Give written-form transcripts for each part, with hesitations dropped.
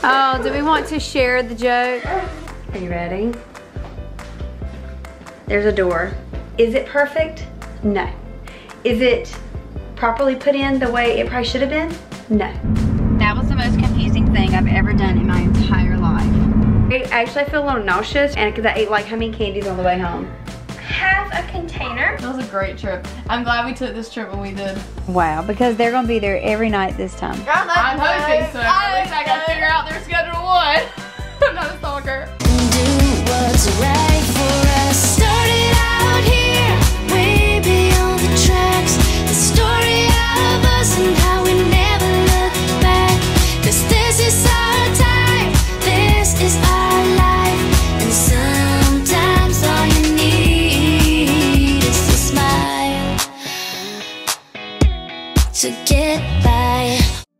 Oh, do we want to share the joke? Are you ready? There's a door. Is it perfect? No. Is it properly put in the way it probably should have been? No. That was the most confusing thing I've ever done in my entire life. Actually, I feel a little nauseous, and because I ate like how many candies on the way home? Half a container. That was a great trip. I'm glad we took this trip when we did. Wow, because they're gonna be there every night this time. I'm hoping so. At least I gotta figure out their schedule one. I'm not a stalker. Do what's right for us. Started out here, way beyond the tracks. The story of us and how we never look back. 'Cause this is our time, this is our life. And sometimes all you need is a smile to get by.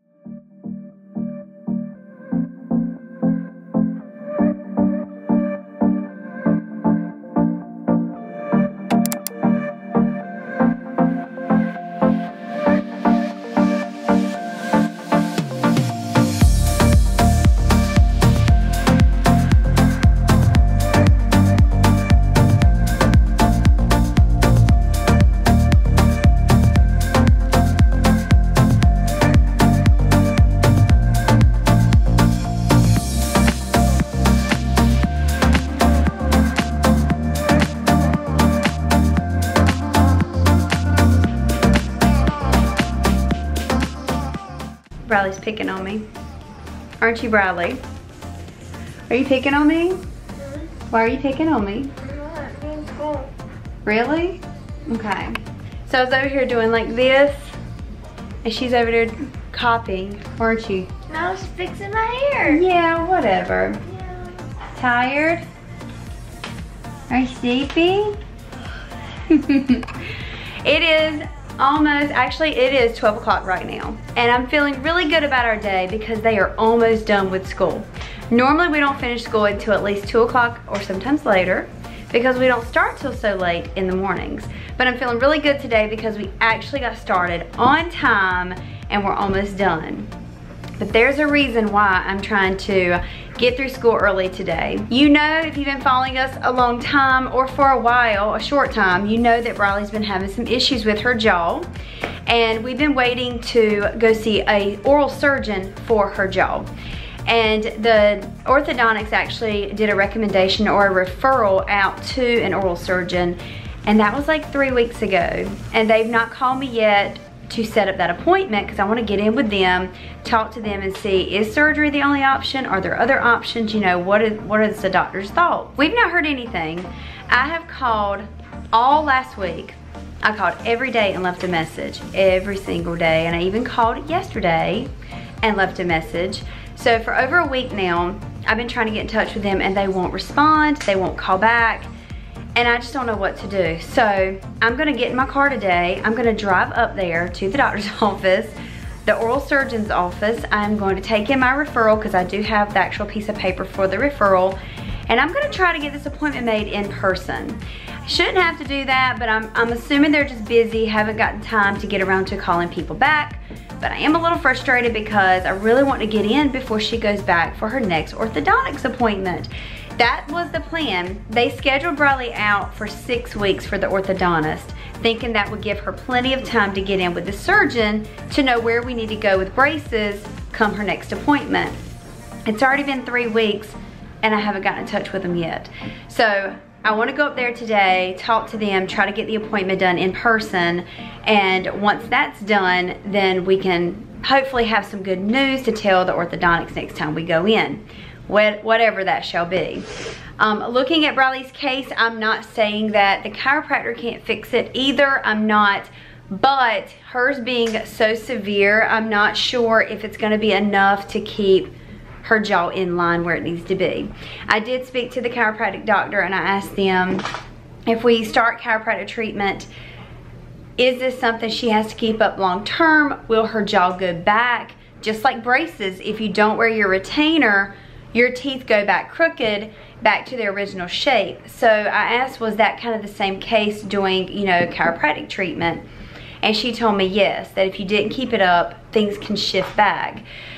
Bryleigh's picking on me. Aren't you, Bryleigh? Are you picking on me? Why are you picking on me? Really? Okay. So I was over here doing like this, and she's over there copying, weren't you? I was fixing my hair. Yeah, whatever. Yeah. Tired? Are you sleepy? It is almost, actually it is 12 o'clock right now. And I'm feeling really good about our day because they are almost done with school. Normally we don't finish school until at least 2 o'clock or sometimes later because we don't start till so late in the mornings. But I'm feeling really good today because we actually got started on time and we're almost done. But there's a reason why I'm trying to get through school early today. You know, if you've been following us a long time or for a while, a short time, you know that Bryleigh's been having some issues with her jaw. And we've been waiting to go see a oral surgeon for her jaw. And the orthodontics actually did a recommendation or a referral out to an oral surgeon. And that was like 3 weeks ago. And they've not called me yet to set up that appointment because I want to get in with them, talk to them and see, is surgery the only option? Are there other options? You know, what is the doctor's thought? We've not heard anything. I have called all last week. I called every day and left a message every single day. And I even called yesterday and left a message. So for over a week now, I've been trying to get in touch with them and they won't respond, they won't call back. And I just don't know what to do. So I'm gonna get in my car today. I'm gonna drive up there to the doctor's office, the oral surgeon's office. I'm going to take in my referral because I do have the actual piece of paper for the referral. And I'm gonna try to get this appointment made in person. Shouldn't have to do that, but I'm assuming they're just busy, haven't gotten time to get around to calling people back. But I am a little frustrated because I really want to get in before she goes back for her next orthodontics appointment. That was the plan. They scheduled Bryleigh out for 6 weeks for the orthodontist, thinking that would give her plenty of time to get in with the surgeon to know where we need to go with braces come her next appointment. It's already been 3 weeks and I haven't gotten in touch with them yet. So I want to go up there today, talk to them, try to get the appointment done in person, and once that's done, then we can hopefully have some good news to tell the orthodontics next time we go in. Whatever that shall be. Looking at Bryleigh's case, I'm not saying that the chiropractor can't fix it either. I'm not, but hers being so severe, I'm not sure if it's gonna be enough to keep her jaw in line where it needs to be. I did speak to the chiropractic doctor and I asked them, if we start chiropractic treatment, is this something she has to keep up long term? Will her jaw go back? Just like braces, if you don't wear your retainer, your teeth go back crooked, back to their original shape. So I asked, was that kind of the same case doing, you know, chiropractic treatment? And she told me yes, that if you didn't keep it up, things can shift back.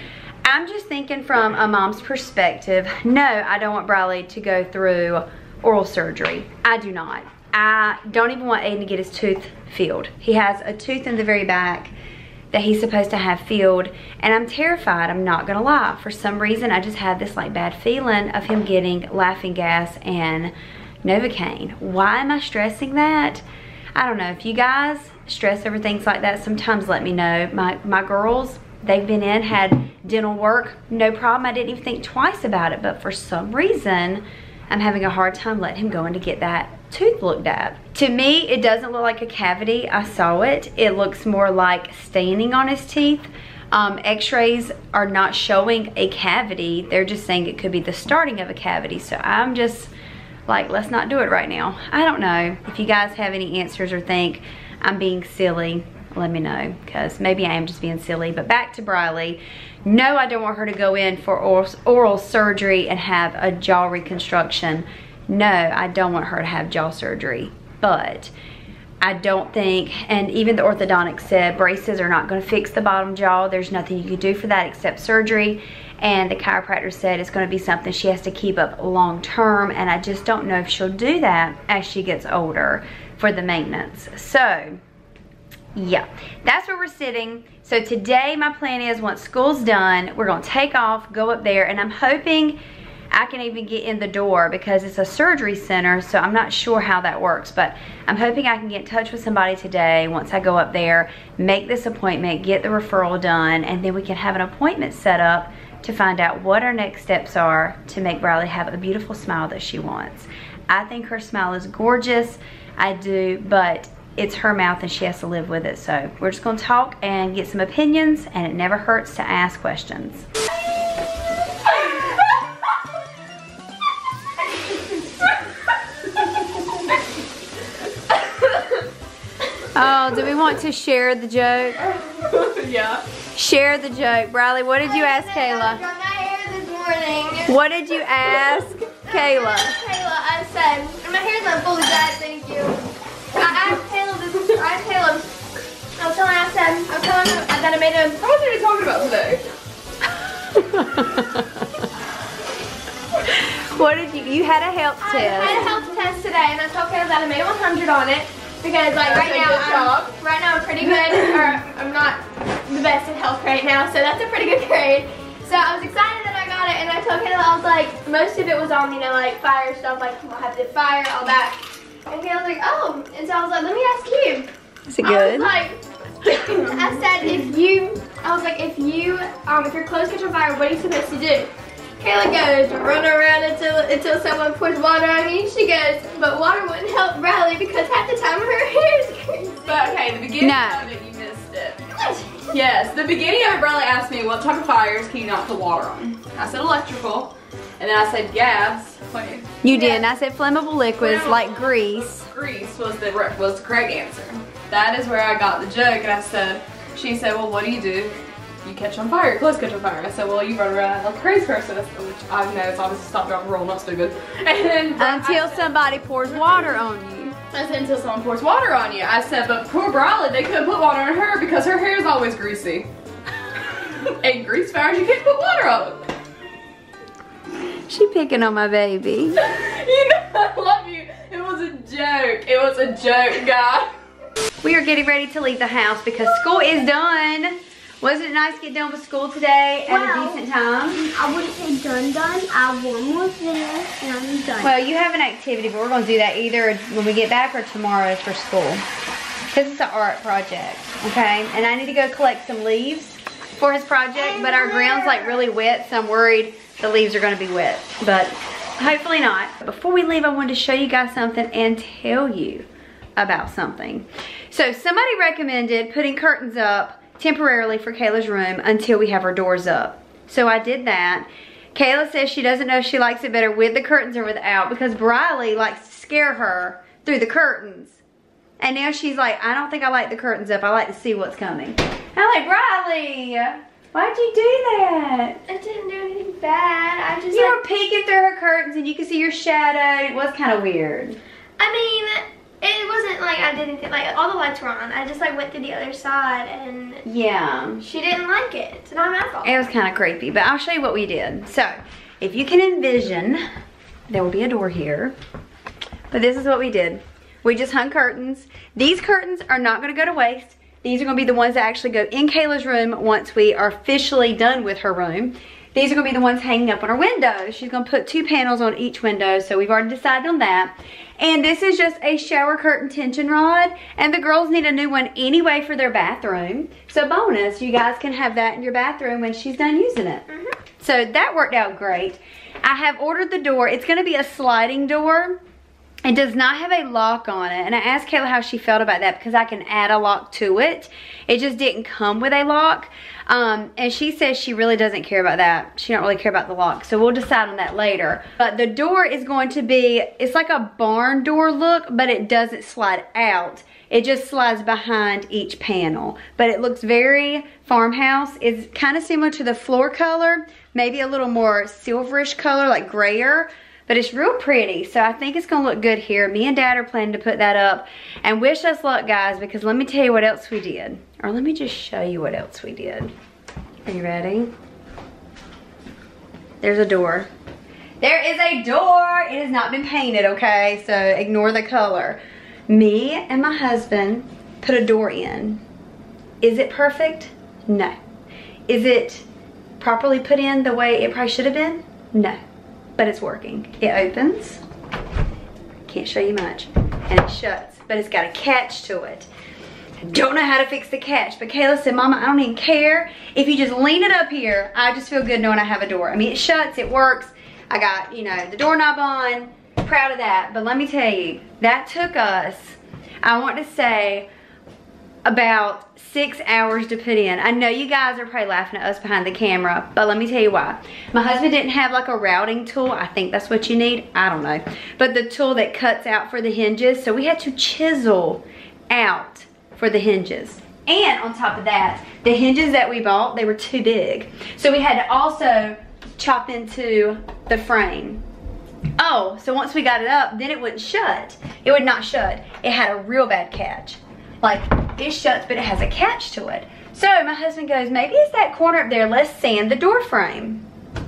I'm just thinking from a mom's perspective. No, I don't want Bryleigh to go through oral surgery. I do not. I don't even want Ayden to get his tooth filled. He has a tooth in the very back that he's supposed to have filled, and I'm terrified, I'm not gonna lie. For some reason, I just had this like bad feeling of him getting laughing gas and Novocaine. Why am I stressing that? I don't know. If you guys stress over things like that, sometimes let me know. My girls, they've been in, had dental work, no problem. I didn't even think twice about it, but for some reason, I'm having a hard time letting him go in to get that tooth looked at. To me, it doesn't look like a cavity. I saw it. It looks more like staining on his teeth. X-rays are not showing a cavity. They're just saying it could be the starting of a cavity. So I'm just like, let's not do it right now. I don't know. If you guys have any answers or think I'm being silly, let me know, because maybe I am just being silly. But back to Bryleigh. No, I don't want her to go in for oral surgery and have a jaw reconstruction. No, I don't want her to have jaw surgery. But I don't think, and even the orthodontic said, braces are not going to fix the bottom jaw. There's nothing you can do for that except surgery. And the chiropractor said it's going to be something she has to keep up long term. And I just don't know if she'll do that as she gets older for the maintenance. So yeah, that's where we're sitting. So today my plan is, once school's done, we're gonna take off, go up there, and I'm hoping I can even get in the door because it's a surgery center, so I'm not sure how that works, but I'm hoping I can get in touch with somebody today once I go up there, make this appointment, get the referral done, and then we can have an appointment set up to find out what our next steps are to make Bryleigh have a beautiful smile that she wants. I think her smile is gorgeous, I do, but it's her mouth and she has to live with it. So we're just gonna talk and get some opinions, and it never hurts to ask questions. Oh, do we want to share the joke? Yeah. Share the joke. Bryleigh, what did you ask Kayla? I got my hair this morning. What did you ask Kayla? Kayla, I said, my hair's not fully dyed, thank you. I was telling her that I made a... What are you talking about today? What did you had a health I test. had a health test today, and I told Kayla that I made a 100 on it, because like right now I'm pretty good, or I'm not the best in health right now, so that's a pretty good grade. So I was excited that I got it, and I told Kayla, I was like, most of it was on, you know, like fire stuff, like what happened to fire, all that. And Kayla was like, oh, and so I was like, let me ask you. Is it good? I said, if your clothes catch on fire, what are you supposed to do? Kayla goes, run around until someone pours water on you. She goes, but water wouldn't help Bryleigh because half the time her hair is greasy. But okay, the beginning of it, you missed it. Yes, the beginning of it, Bryleigh asked me, what type of fires can you not put water on? I said electrical, and then I said gas. Wait. You did, and I said flammable liquids like grease. Grease was the correct answer. That is where I got the joke, and I said, she said, well, what do? You catch on fire, your clothes catch on fire. I said, well, you run around like a crazy person, which I know it's obviously stop, drop, and roll, not stupid. And then until somebody pours water on you. I said, until someone pours water on you. I said, but poor Bryleigh, they couldn't put water on her because her hair is always greasy. And grease fires, you can't put water on them. She picking on my baby. You know, I love you. It was a joke. It was a joke, guys. We are getting ready to leave the house because school is done. Wasn't it nice to get done with school today at a decent time? I wouldn't say done. I have one more video and I'm done. Well, you have an activity, but we're going to do that either when we get back or tomorrow for school. Because it's an art project, okay? And I need to go collect some leaves for his project, but our ground's like really wet, so I'm worried the leaves are going to be wet. But hopefully not. Before we leave, I wanted to show you guys something and tell you about something. So somebody recommended putting curtains up temporarily for Kayla's room until we have our doors up. So I did that. Kayla says she doesn't know if she likes it better with the curtains or without because Bryleigh likes to scare her through the curtains. And now she's like, I don't think I like the curtains up. I like to see what's coming. I'm like, Bryleigh, why'd you do that? I didn't do anything bad. I just You were peeking through her curtains and you could see your shadow. It was kind of weird. I mean, It wasn't like I didn't think, like all the lights were on. I just like went to the other side and yeah, she didn't like it. It's not my fault. it was kind of creepy, but I'll show you what we did. So if you can envision, there will be a door here, but this is what we did. We just hung curtains. These curtains are not going to go to waste. These are going to be the ones that actually go in Kayla's room once we are officially done with her room. These are going to be the ones hanging up on her window. She's going to put 2 panels on each window, so we've already decided on that. And this is just a shower curtain tension rod, and the girls need a new one anyway for their bathroom. So bonus, you guys can have that in your bathroom when she's done using it. So that worked out great. I have ordered the door. It's going to be a sliding door. It does not have a lock on it, and I asked Kayla how she felt about that because I can add a lock to it. It just didn't come with a lock, and she says she really doesn't care about that. She don't really care about the lock, so we'll decide on that later. But the door is going to be, it's like a barn door look, but it doesn't slide out. It just slides behind each panel, but it looks very farmhouse. It's kind of similar to the floor color, maybe a little more silverish color, like grayer. But it's real pretty, so I think it's gonna look good here. Me and Dad are planning to put that up. And wish us luck, guys, because let me tell you what else we did. Or let me just show you what else we did. Are you ready? There's a door. There is a door! It has not been painted, okay? So ignore the color. Me and my husband put a door in. Is it perfect? No. Is it properly put in the way it probably should have been? No. But it's working. It opens. Can't show you much. And it shuts. But it's got a catch to it. I don't know how to fix the catch. But Kayla said, Mama, I don't even care. If you just lean it up here, I just feel good knowing I have a door. I mean, it shuts. It works. I got, you know, the doorknob on. Proud of that. But let me tell you, that took us, I want to say, about 6 hours to put in. I know you guys are probably laughing at us behind the camera, but let me tell you why. My husband didn't have like a routing tool. I think that's what you need. I don't know. But the tool that cuts out for the hinges. So we had to chisel out for the hinges. And on top of that, the hinges that we bought, they were too big. So we had to also chop into the frame. Oh, so once we got it up, then it wouldn't shut. It would not shut. It had a real bad catch. Like, it shuts, but it has a catch to it. So my husband goes, maybe it's that corner up there. Let's sand the door frame.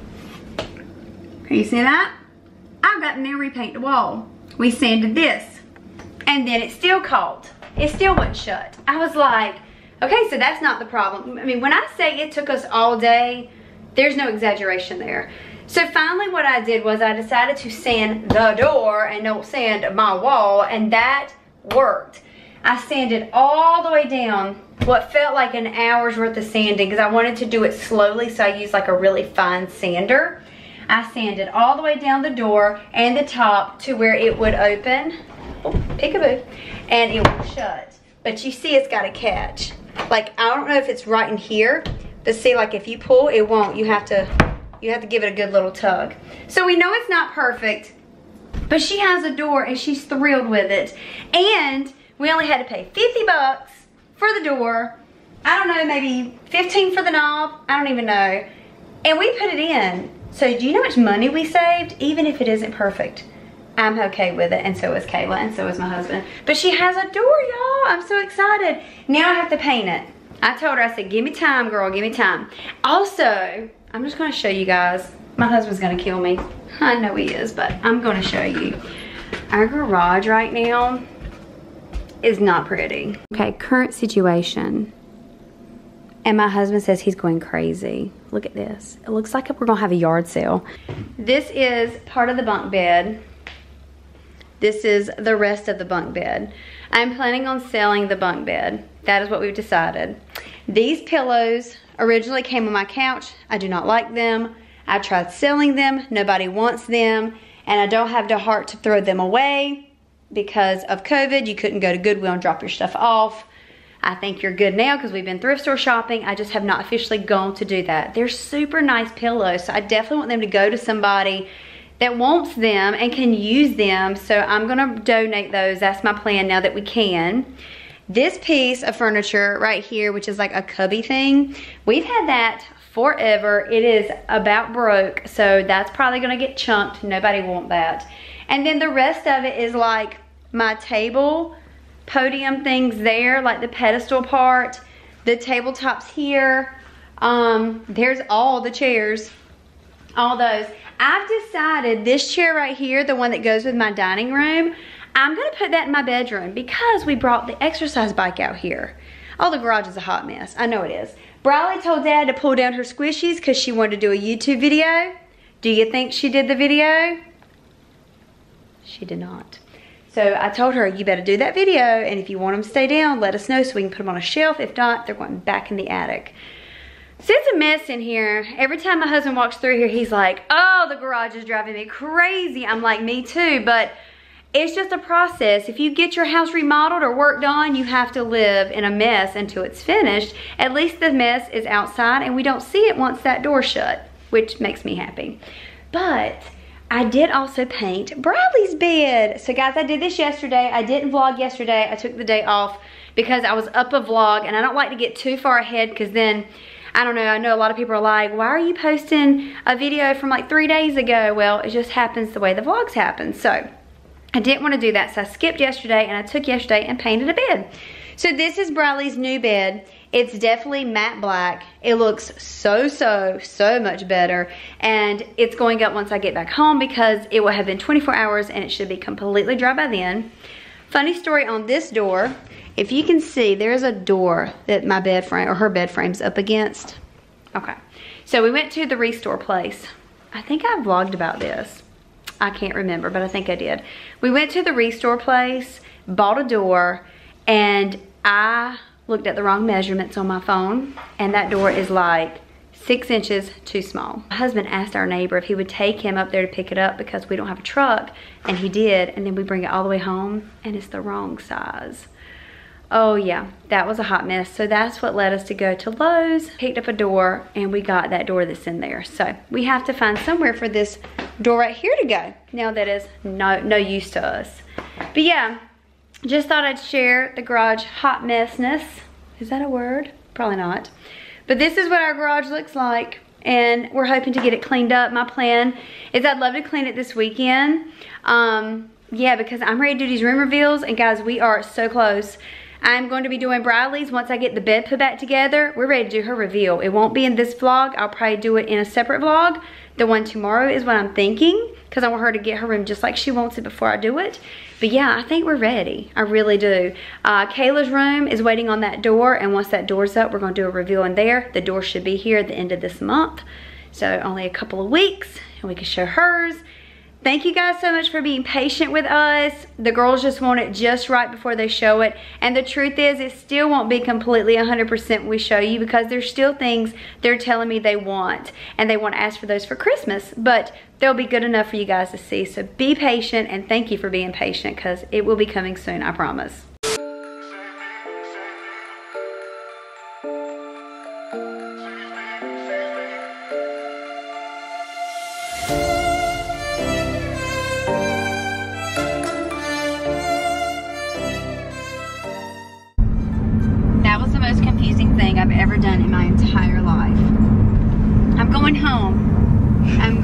Can you see that? I've got to now repaint the wall. We sanded this. And then it still caught. It still wouldn't shut. I was like, okay, so that's not the problem. I mean, when I say it took us all day, there's no exaggeration there. So finally what I did was I decided to sand the door and don't sand my wall, and that worked. I sanded all the way down what felt like an hour's worth of sanding because I wanted to do it slowly, so I used like a really fine sander. I sanded all the way down the door and the top to where it would open, oh, peekaboo, and it would shut. But you see it's got a catch. Like, I don't know if it's right in here, but see, like if you pull, it won't. You have to give it a good little tug. So we know it's not perfect, but she has a door and she's thrilled with it. And we only had to pay 50 bucks for the door. I don't know, maybe 15 for the knob. I don't even know. And we put it in. So do you know how much money we saved? Even if it isn't perfect, I'm okay with it. And so is Kayla, and so is my husband. But she has a door, y'all. I'm so excited. Now I have to paint it. I told her, I said, give me time, girl, give me time. Also, I'm just gonna show you guys. My husband's gonna kill me. I know he is, but I'm gonna show you. Our garage right now is not pretty. Okay, current situation. And my husband says he's going crazy. Look at this. It looks like we're gonna have a yard sale. This is part of the bunk bed. This is the rest of the bunk bed. I'm planning on selling the bunk bed. That is what we've decided. These pillows originally came on my couch. I do not like them. I tried selling them. Nobody wants them. And I don't have the heart to throw them away. Because of COVID, you couldn't go to Goodwill and drop your stuff off. I think you're good now because we've been thrift store shopping. I just have not officially gone to do that. They're super nice pillows, so I definitely want them to go to somebody that wants them and can use them. So I'm gonna donate those. That's my plan now that we can. This piece of furniture right here, which is like a cubby thing, we've had that forever. It is about broke, so that's probably gonna get chunked. Nobody wants that. And then the rest of it is like my table podium things there, like the pedestal part, the tabletops here. There's all the chairs, all those. I've decided this chair right here, the one that goes with my dining room, I'm gonna put that in my bedroom because we brought the exercise bike out here. Oh, the garage is a hot mess. I know it is. Bryleigh told Dad to pull down her squishies because she wanted to do a YouTube video. Do you think she did the video? She did not. So I told her, you better do that video, and if you want them to stay down, let us know so we can put them on a shelf. If not, they're going back in the attic. So it's a mess in here. Every time my husband walks through here, he's like, oh, the garage is driving me crazy. I'm like, me too, but it's just a process. If you get your house remodeled or worked on, you have to live in a mess until it's finished. At least the mess is outside and we don't see it once that door's shut, which makes me happy. But I did also paint Bryleigh's bed. So guys, I did this yesterday. I didn't vlog yesterday. I took the day off because I was up a vlog, and I don't like to get too far ahead because then, I don't know, I know a lot of people are like, why are you posting a video from like 3 days ago? Well, it just happens the way the vlogs happen. So I didn't want to do that, so I skipped yesterday, and I took yesterday and painted a bed. So this is Bryleigh's new bed. It's definitely matte black. It looks so much better, and it's going up once I get back home because it will have been 24 hours and it should be completely dry by then. Funny story on this door. If you can see, there's a door that my bed frame, or her bed frame's up against. Okay, so we went to the Restore place. I think I vlogged about this. I can't remember, but I think I did. We went to the Restore place, bought a door, and I looked at the wrong measurements on my phone, and that door is like 6 inches too small. My husband asked our neighbor if he would take him up there to pick it up because we don't have a truck, and he did, and then we bring it all the way home, and it's the wrong size. Oh yeah, that was a hot mess. So that's what led us to go to Lowe's, picked up a door, and we got that door that's in there. So we have to find somewhere for this door right here to go. Now that is no use to us. But yeah, just thought I'd share the garage hot messness. Is that a word? Probably not. But this is what our garage looks like, and we're hoping to get it cleaned up. My plan is I'd love to clean it this weekend. Yeah, because I'm ready to do these room reveals, and guys, we are so close. I'm going to be doing Bryleigh's once I get the bed put back together. We're ready to do her reveal. It won't be in this vlog. I'll probably do it in a separate vlog. The one tomorrow is what I'm thinking, because I want her to get her room just like she wants it before I do it. But yeah, I think we're ready. I really do. Kayla's room is waiting on that door, and once that door's up, we're going to do a reveal in there. The door should be here at the end of this month. So only a couple of weeks, and we can show hers. Thank you guys so much for being patient with us. The girls just want it just right before they show it. And the truth is, it still won't be completely 100% when we show you, because there's still things they're telling me they want. And they want to ask for those for Christmas. But they'll be good enough for you guys to see. So be patient, and thank you for being patient, because it will be coming soon, I promise. I've ever done in my entire life. I'm going home.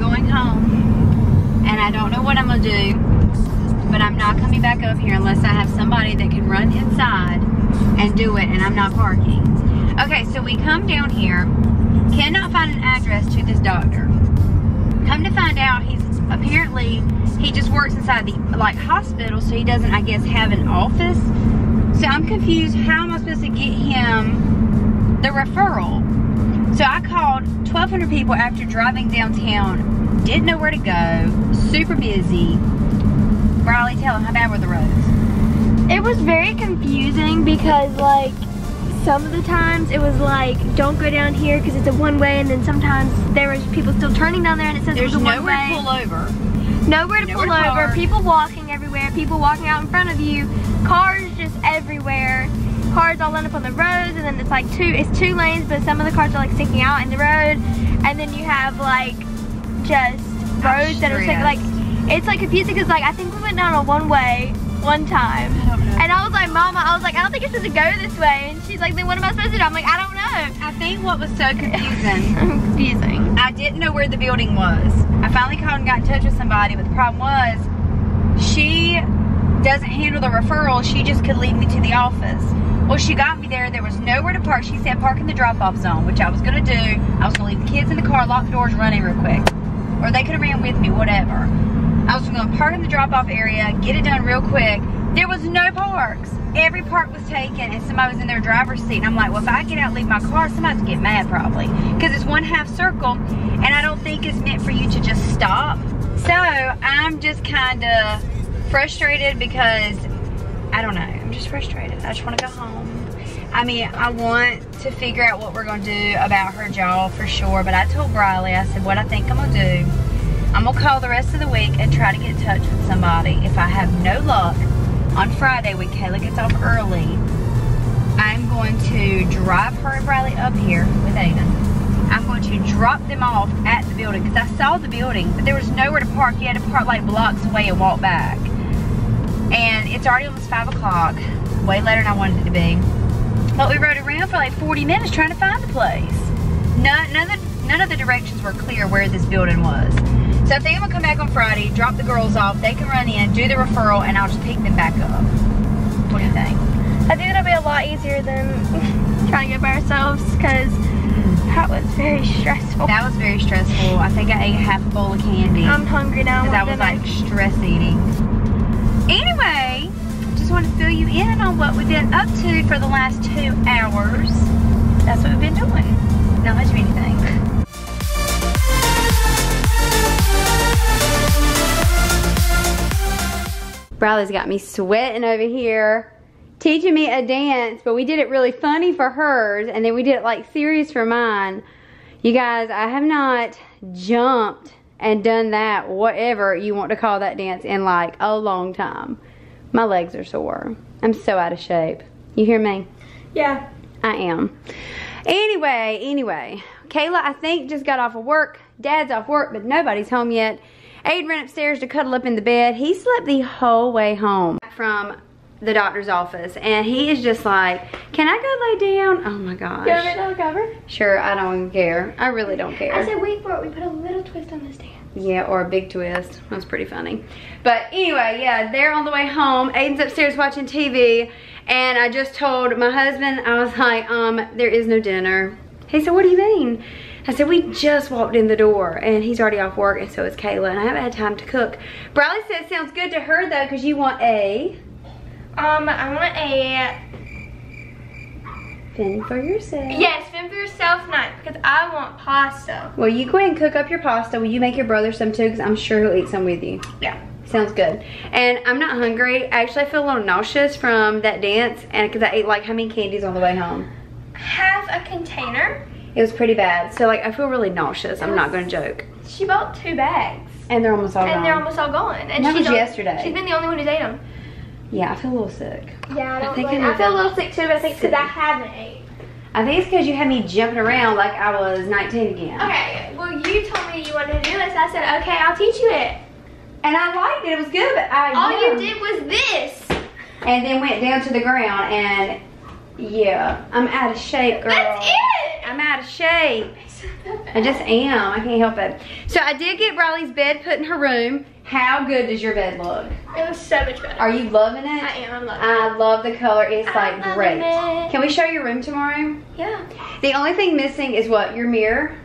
And I don't know what I'm gonna do, but I'm not coming back up here unless I have somebody that can run inside and do it, and I'm not parking. Okay, so we come down here, cannot find an address to this doctor. Come to find out, he just works inside the hospital, so he doesn't, I guess, have an office. So I'm confused. How am I supposed to get him the referral? So I called 1,200 people after driving downtown. Didn't know where to go. Super busy. Bryleigh, tell them, how bad were the roads? It was very confusing because, like, some of the times it was like, don't go down here because it's a one-way, and then sometimes there was people still turning down there and it says it was a one-way. There's nowhere to pull over. Nowhere to pull over. People walking everywhere. People walking out in front of you. Cars just everywhere. Cars all end up on the roads, and then it's like two lanes, but some of the cars are like sticking out in the road, and then you have like just roads that are like, it's like confusing because like I think we went down a one-way one time, and I was like, Mama, I don't think it's supposed to go this way, and she's like, then what am I supposed to do? I'm like, I don't know. I think what was so confusing, I didn't know where the building was. I finally called and got in touch with somebody, but the problem was she doesn't handle the referral, she just could lead me to the office. Well, she got me there. There was nowhere to park. She said park in the drop-off zone, which I was gonna do. I was gonna leave the kids in the car, lock the doors, run in real quick. Or they could have ran with me, whatever. I was gonna park in the drop-off area, get it done real quick. There was no parks. Every park was taken and somebody was in their driver's seat. And I'm like, well, if I get out and leave my car, somebody's gonna get mad probably. Because it's 1/2 circle and I don't think it's meant for you to just stop. So I'm just kinda frustrated because, I don't know, I'm just frustrated. I just wanna go home. I mean, I want to figure out what we're gonna do about her jaw for sure, but I told Bryleigh, I said, what I think I'm gonna do, I'm gonna call the rest of the week and try to get in touch with somebody. If I have no luck, on Friday when Kayla gets off early, I'm going to drive her and Bryleigh up here with Ayden. I'm going to drop them off at the building because I saw the building, but there was nowhere to park. You had to park like blocks away and walk back. And it's already almost 5 o'clock, way later than I wanted it to be. But we rode around for like 40 minutes trying to find the place. None of the directions were clear where this building was. So I think I'm gonna come back on Friday, drop the girls off, they can run in, do the referral, and I'll just pick them back up. What do you think? I think it'll be a lot easier than trying to get by ourselves because that was very stressful. That was very stressful. I think I ate half a bowl of candy. I'm hungry now. Because I was like stress eating. Anyway, just want to fill you in on what we've been up to for the last 2 hours. That's what we've been doing. Not much of anything. Bryleigh's got me sweating over here, teaching me a dance, but we did it really funny for hers, and then we did it like serious for mine. You guys, I have not jumped and done that, whatever you want to call that dance, in like a long time. My legs are sore. I'm so out of shape. You hear me? Yeah. I am. Anyway, Kayla, I think, just got off of work. Dad's off work, but nobody's home yet. Ayden ran upstairs to cuddle up in the bed. He slept the whole way home from the doctor's office, and he is just like, can I go lay down? Oh my gosh. You want me to cover? Sure, I don't care. I really don't care. I said wait for it. We put a little twist on this dance. Yeah, or a big twist. That's pretty funny. But anyway, yeah, they're on the way home. Ayden's upstairs watching TV, and I just told my husband, I was like, there is no dinner. He said, what do you mean? I said, we just walked in the door, and he's already off work, and so is Kayla, and I haven't had time to cook. Bryleigh said it sounds good to her, though, because you want a... I want a... Fend for yourself. Yes, fend for yourself night, because I want pasta. Well, you go ahead and cook up your pasta. Will you make your brother some, too? Because I'm sure he'll eat some with you. Yeah. Sounds good. And I'm not hungry. Actually, I feel a little nauseous from that dance, and because I ate, like, how many candies on the way home? Half a container. It was pretty bad. So, like, I feel really nauseous. I'm not going to joke. She bought 2 bags. And they're almost all gone. And they're almost all gone. And that was yesterday. She's been the only one who's ate them. Yeah, I feel a little sick. Yeah, I feel a little sick too, but I think because I haven't ate. I think it's because you had me jumping around like I was 19 again. Okay, well you told me you wanted to do it, so I said, okay, I'll teach you it. And I liked it. It was good, but all you did was this. And then went down to the ground, and yeah, I'm out of shape, girl. That's it. I'm out of shape. I just am. I can't help it. So I did get Bryleigh's bed put in her room. How good does your bed look? It was so much better. Are you loving it? I am. I'm loving it. I love the color. It's like great. It. Can we show your room tomorrow? Yeah. The only thing missing is what? Your mirror?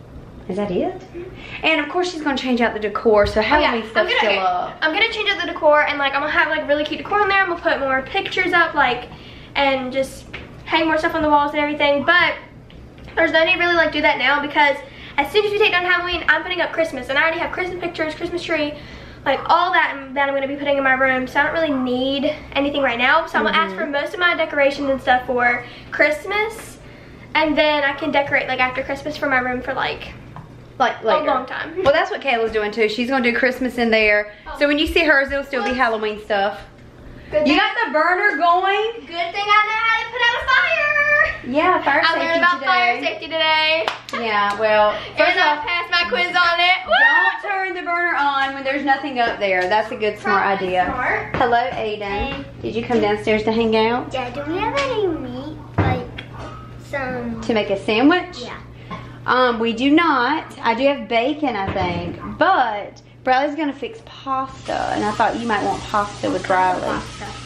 Is that it? And of course she's gonna change out the decor, so Halloween stuff's still up. I'm gonna change out the decor, and like I'm gonna have like really cute decor in there. I'm gonna put more pictures up, like, and just hang more stuff on the walls and everything. But there's no need to really like do that now, because as soon as we take down Halloween, I'm putting up Christmas, and I already have Christmas pictures, Christmas tree, like all that I'm gonna be putting in my room. So I don't really need anything right now. So I'm gonna ask for most of my decorations and stuff for Christmas, and then I can decorate like after Christmas for my room for like later. A long time. Well, that's what Kayla's doing too. She's gonna do Christmas in there. Oh. So when you see hers, it'll still be Halloween stuff. Good You thing, got the burner going? good thing I know how to put out a fire. Yeah, fire I safety learned about today. fire safety today. Yeah, well, first And I off, passed my quiz on it. don't turn the burner on when there's nothing up there. That's a good, smart idea. Smart. Hello, Ayden. Hey. Did you come downstairs to hang out? Yeah, do we have any meat? Like some... To make a sandwich? Yeah. We do not. I do have bacon, I think. But Bryleigh's gonna fix pasta, and I thought you might want pasta with Bryleigh.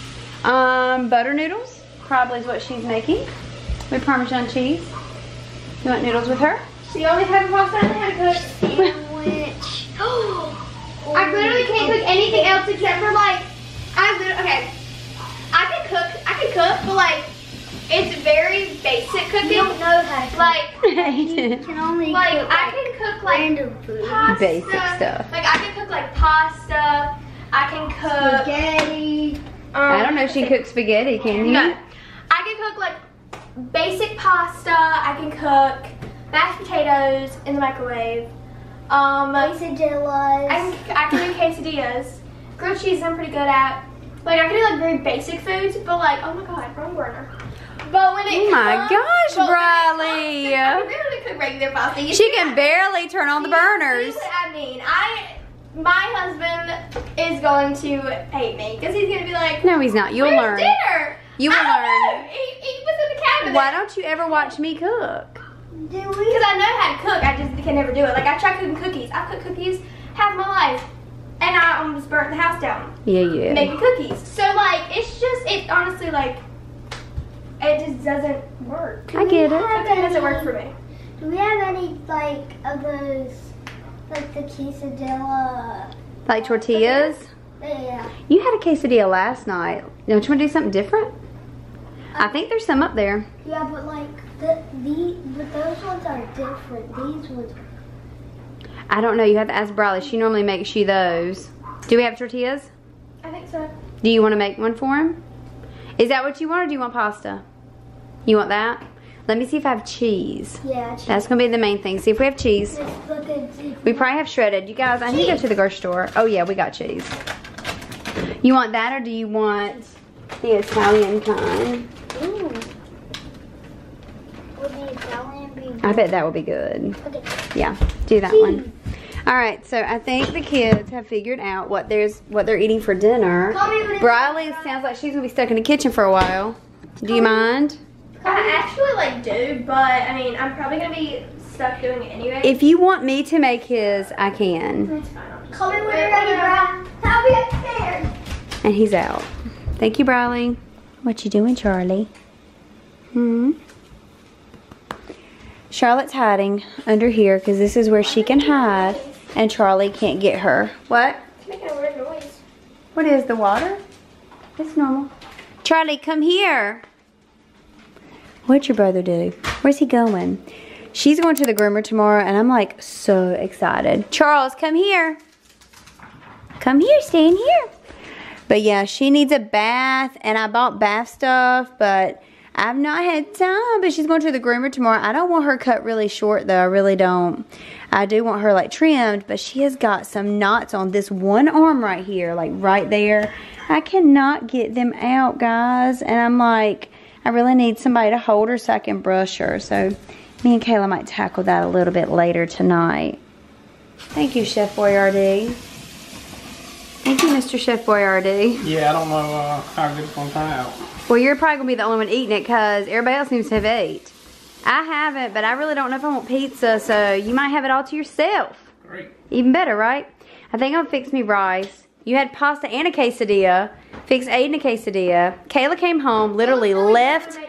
Butter noodles probably is what she's making with Parmesan cheese. You want noodles with her? She only had pasta and had to cook. Sandwich. I literally can't cook anything else except for like, okay. I can cook, but like, it's very basic cooking. You don't know how to cook. Like, You can only like cook I can cook like random food. pasta. Basic stuff. Like I can cook like pasta. I can cook. Spaghetti. I don't know if she can cook spaghetti, can you? No. I can cook like basic pasta. I can cook mashed potatoes in the microwave. Quesadillas. I can do quesadillas. Grilled cheese I'm pretty good at. Like I can do like very basic foods, but like, oh my god, wrong burner. But when it Oh my comes, gosh, but when it Bryleigh. comes to- I can barely cook regular pasta. You She see can that? barely turn on the See burners. what I mean, my husband is going to hate me because he's gonna be like, No, he's not. You'll "Where's learn. dinner?" You will I don't learn. know. He was in the cabinet. Why don't you ever watch me cook? Do we? Because I know how to cook, I just can never do it. Like I tried cooking cookies. I've cooked cookies half my life, and I almost burnt the house down Yeah. making cookies. So like, it honestly like, it just doesn't work. I get it. Cooking doesn't work for me. Do we have any like of those, like the quesadilla? Like tortillas? Yeah. You had a quesadilla last night. Don't you want to do something different? I think there's some up there. Yeah, but like but those ones are different. These ones. I don't know. You have to ask Bryleigh. She normally makes you those. Do we have tortillas? I think so. Do you want to make one for him? Is that what you want, or do you want pasta? You want that? Let me see if I have cheese. Yeah. That's going to be the main thing. See if we have cheese. Let's look at. We probably have shredded. You guys, I need to go to the grocery store. Oh yeah, we got cheese. You want that, or do you want the Italian kind? Ooh. Would the Italian be? I bet that will be good. Okay. Yeah, do that one. All right, so I think the kids have figured out what they're eating for dinner. Bryleigh sounds like she's gonna be stuck in the kitchen for a while. Do you mind? I actually like do, but I mean, I'm probably gonna be stuck doing it anyway. If you want me to make his, I can. That's fine. I'll just Call me do when it. you're ready, bro. I'll be upstairs. And he's out. Thank you, Bryleigh. What you doing, Charlie? Charlotte's hiding under here because this is where she can hide and Charlie can't get her. What? It's making a weird noise. What is the water? It's normal. Charlie, come here. What'd your brother do? Where's he going? She's going to the groomer tomorrow and I'm like so excited. Charles, come here. Come here, stay in here. But yeah, she needs a bath and I bought bath stuff, but I've not had time. But she's going to the groomer tomorrow. I don't want her cut really short though, I really don't. I do want her like trimmed, but she has got some knots on this one arm right here, like right there. I cannot get them out, guys. And I'm like, I really need somebody to hold her so I can brush her. So me and Kayla might tackle that a little bit later tonight. Thank you, Chef Boyardee. Thank you, Mr. Chef Boyardee. Yeah, I don't know how good it's going to turn out. Well, you're probably going to be the only one eating it because everybody else seems to have ate. I haven't, but I really don't know if I want pizza, so you might have it all to yourself. Great. Even better, right? I think I'll fix me rice. You had pasta and a quesadilla. Fix Ayden a quesadilla. Kayla came home, literally left.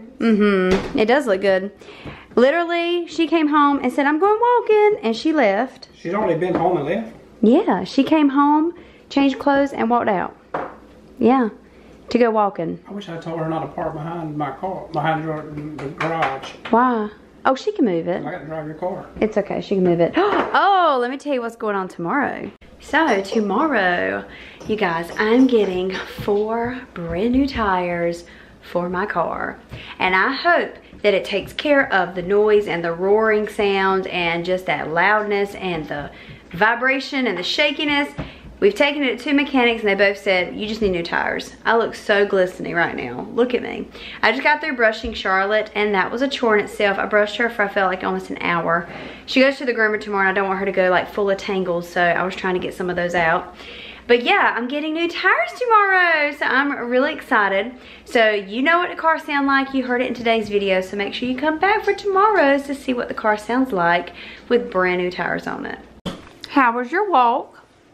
It does look good. Literally, she came home and said, I'm going walking, and she left. She's already been home and left? Yeah, she came home, changed clothes, and walked out. Yeah, to go walking. I wish I told her not to park behind my car, behind the garage. Why? Oh, she can move it. I got to drive your car. It's okay, she can move it. Oh, let me tell you what's going on tomorrow. So, tomorrow, you guys, I'm getting 4 brand new tires for my car. And I hope that it takes care of the noise and the roaring sound and just that loudness and the vibration and the shakiness. We've taken it to 2 mechanics and they both said, you just need new tires. I look so glistening right now. Look at me. I just got through brushing Charlotte and that was a chore in itself. I brushed her for I felt like almost an hour. She goes to the groomer tomorrow and I don't want her to go like full of tangles, so I was trying to get some of those out. But yeah, I'm getting new tires tomorrow, so I'm really excited. So you know what the car sounds like. You heard it in today's video, so make sure you come back for tomorrow's to see what the car sounds like with brand new tires on it. How was your walk?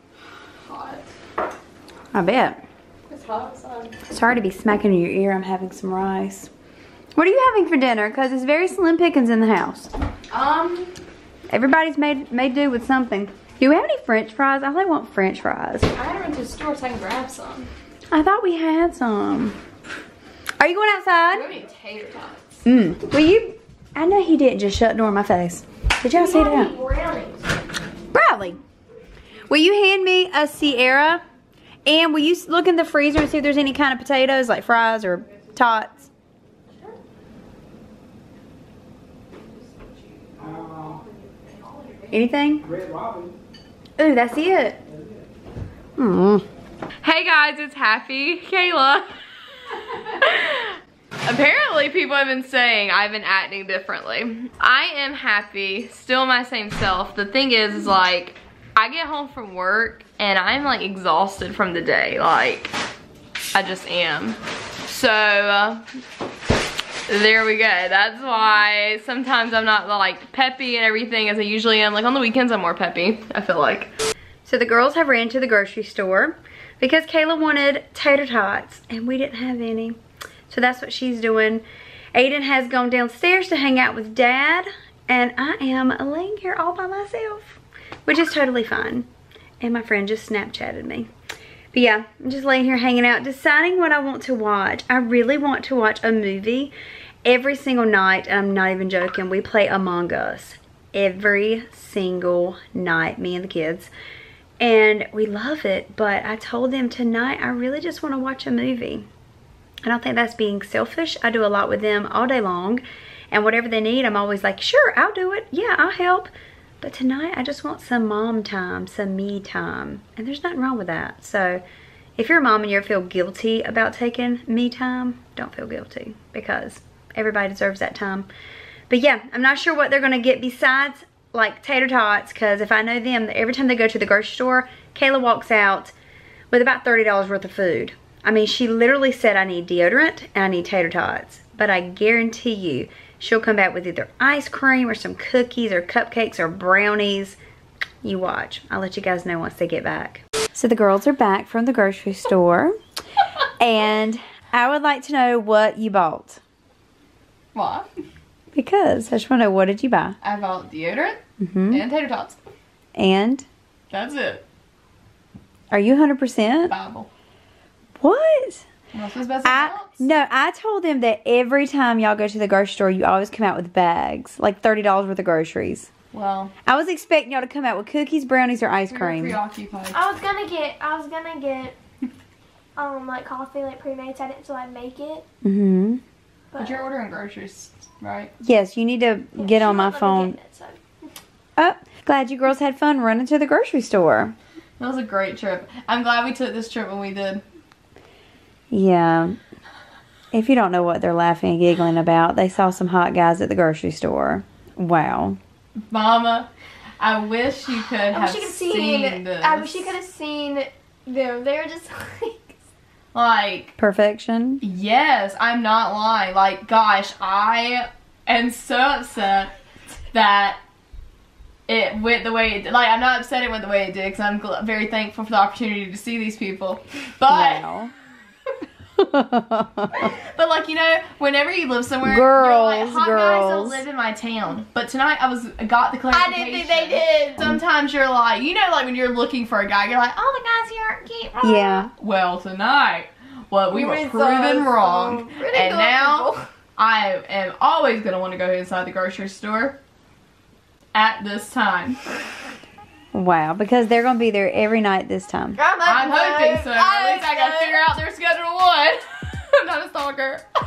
hot. I bet. It's hot outside. Sorry to be smacking in your ear. I'm having some rice. What are you having for dinner? Because it's very slim pickings in the house. Everybody's made do with something. Do we have any French fries? I only want French fries. I had to run to the store so I can grab some. I thought we had some. Are you going outside? We don't need tater tots. Will you? I know he didn't just shut the door in my face. Did y'all see that? Bryleigh, will you hand me a Sierra? And will you look in the freezer and see if there's any kind of potatoes, like fries or tots? Anything? Red Robin. Ooh, that's it. Hey guys, it's Happy Kayla. Apparently people have been saying I've been acting differently. I am happy, still my same self. The thing is like, I get home from work and I'm like exhausted from the day. Like, I just am. So, there we go. That's why sometimes I'm not like peppy and everything as I usually am. Like on the weekends I'm more peppy, I feel like. So the girls have ran to the grocery store because Kayla wanted tater tots and we didn't have any. So that's what she's doing. Ayden has gone downstairs to hang out with Dad and I am laying here all by myself, which is totally fine. And my friend just Snapchatted me. But yeah, I'm just laying here hanging out, deciding what I want to watch. I really want to watch a movie every single night, and I'm not even joking. We play Among Us every single night, me and the kids. And we love it, but I told them tonight I really just want to watch a movie. I don't think that's being selfish. I do a lot with them all day long, and whatever they need, I'm always like, sure, I'll do it. Yeah, I'll help. But tonight, I just want some mom time, some me time, and there's nothing wrong with that. So if you're a mom and you feel guilty about taking me time, don't feel guilty because everybody deserves that time. But yeah, I'm not sure what they're going to get besides like tater tots, because if I know them, every time they go to the grocery store, Kayla walks out with about $30 worth of food. I mean, she literally said, I need deodorant and I need tater tots. But I guarantee you, she'll come back with either ice cream or some cookies or cupcakes or brownies. You watch. I'll let you guys know once they get back. So the girls are back from the grocery store. And I would like to know what you bought. Why? Because I just want to know, what did you buy? I bought deodorant and tater tots. And? That's it. Are you 100%? Bible. What? What's the best else? No, I told them that every time y'all go to the grocery store, you always come out with bags. Like $30 worth of groceries. Well, I was expecting y'all to come out with cookies, brownies, or ice we were cream. preoccupied. I was gonna get like coffee, like pre-made, so I didn't feel like make it. Mm-hmm. But you're ordering groceries, right? Yes, you need to get on my phone. Oh, glad you girls had fun running to the grocery store. That was a great trip. I'm glad we took this trip when we did. Yeah. If you don't know what they're laughing and giggling about, they saw some hot guys at the grocery store. Wow. Mama, I wish you could have seen this. I wish you could have seen them. They were just like perfection. Yes, I'm not lying. Like, gosh, I am so upset that it went the way it did. Like, I'm not upset it went the way it did because I'm very thankful for the opportunity to see these people. But Wow. but like, you know, whenever you live somewhere, Girls, you're like, hot guys don't live in my town. But tonight I got the clarification. I didn't think they did. Sometimes you're like, you know, like when you're looking for a guy, you're like, oh, the guys here aren't cute. Yeah. Well, tonight, well, we were proven wrong. And now I am always going to want to go inside the grocery store at this time. Wow, because they're going to be there every night this time. I'm hoping so. At least I got to figure out their schedule one. I'm not a stalker.